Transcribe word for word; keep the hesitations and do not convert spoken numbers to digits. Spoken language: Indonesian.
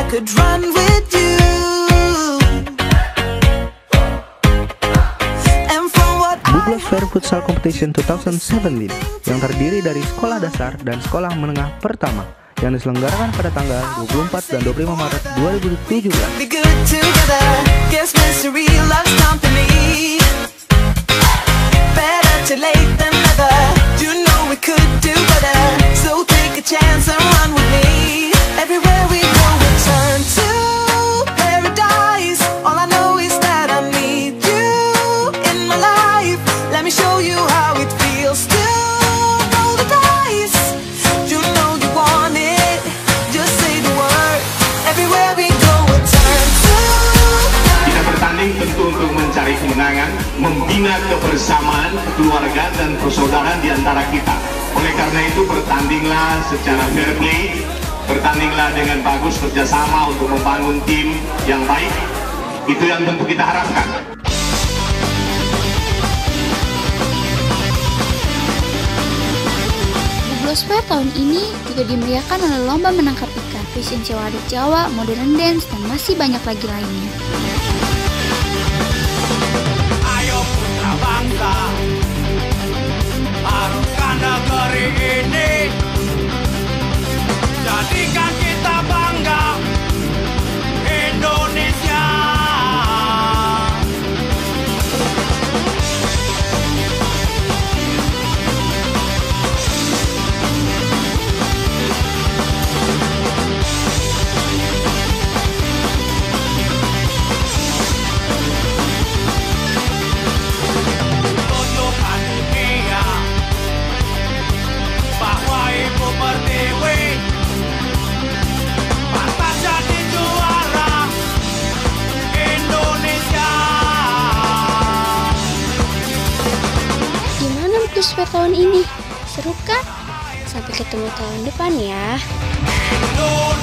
could run with you. Buglos Fair Futsal Competition dua ribu tujuh belas yang terdiri dari sekolah dasar dan sekolah menengah pertama yang diselenggarakan pada tanggal dua puluh empat dan dua puluh lima Maret dua ribu tujuh belas. Tentu untuk mencari kemenangan, membina kebersamaan, keluarga dan persaudaraan di antara kita. Oleh karena itu bertandinglah secara fair play, bertandinglah dengan bagus, kerjasama untuk membangun tim yang baik. Itu yang tentu kita harapkan. Buglos Fair tahun ini juga dimeriahkan oleh lomba menangkap ikan, fashion show adat Jawa, modern dance, dan masih banyak lagi lainnya. Bangsa, haruskan negeri ini jadikan kita bangga, Indonesia. Buglos Fair tahun ini seru kan? Sampai ketemu tahun depan ya.